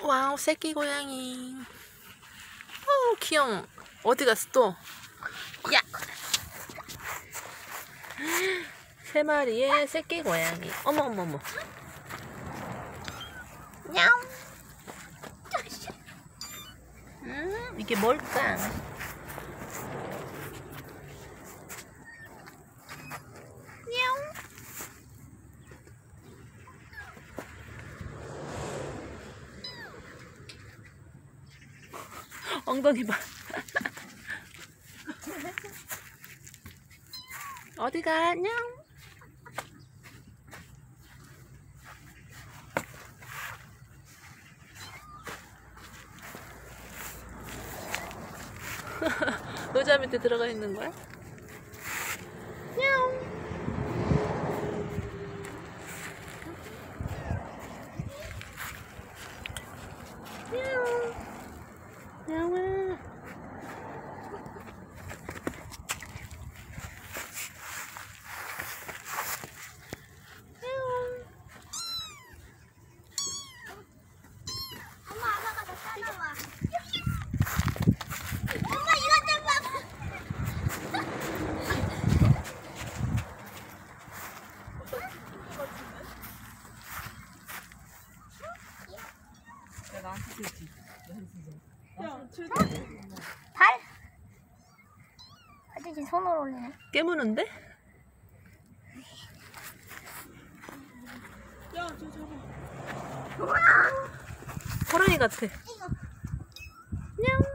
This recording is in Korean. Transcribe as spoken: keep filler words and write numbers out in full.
와우, 새끼 고양이. 어우, 귀여워. 어디 갔어 또? 야! 세 마리의 새끼 고양이. 어머, 어머, 어머. 냐옹. 음, 이게 뭘까? 냐옹. 엉덩이 봐. 어디 가냐? 의자 밑에 들어가 있는 거야? 냐옹. 냐옹. 냐옹아. 엄마, 아빠가 더 따라와. 엄마, 이거 좀 봐봐. 야, 나한테 주지. 야, 주지. 발? 아저씨 손으로 올리네. 깨무는데? 야, 저 잡아. 호랑이 같아. 이거. 냥.